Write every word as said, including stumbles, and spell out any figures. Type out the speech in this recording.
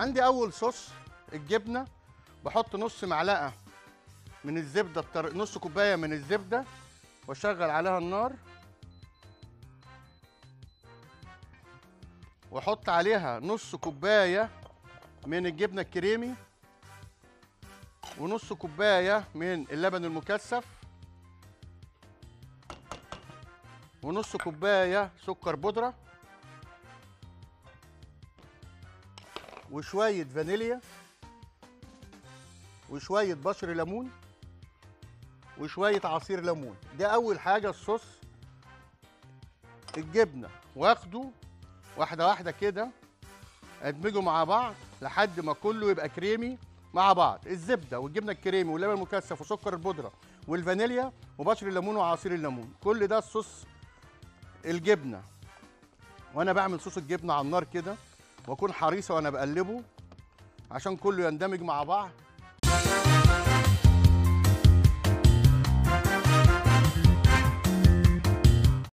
عندي اول صوص الجبنه، بحط نص معلقه من الزبده بتر... نص كوبايه من الزبده واشغل عليها النار، واحط عليها نص كوبايه من الجبنه الكريمي، ونص كوبايه من اللبن المكثف، ونص كوبايه سكر بودره، وشويه فانيليا، وشويه بشر ليمون، وشويه عصير ليمون. ده اول حاجه الصوص الجبنه، واخده واحده واحده كده ادمجه مع بعض لحد ما كله يبقى كريمي مع بعض. الزبده والجبنه الكريمي واللبن المكثف وسكر البودره والفانيليا وبشر الليمون وعصير الليمون، كل ده الصوص الجبنه. وانا بعمل صوص الجبنه على النار كده، واكون حريصه وانا بقلبه عشان كله يندمج مع بعض